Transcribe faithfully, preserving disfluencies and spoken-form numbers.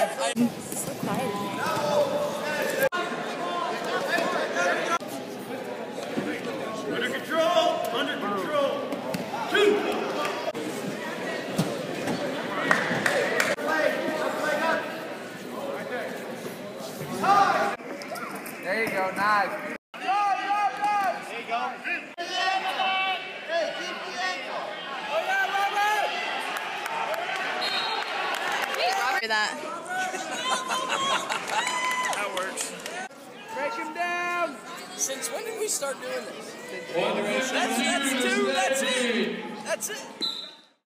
So quiet. Under control! Under control! Two! There you go, nice. There you go. That. That works. Break him down. Since when did we start doing this? One That's, that's two, that's it. That's it.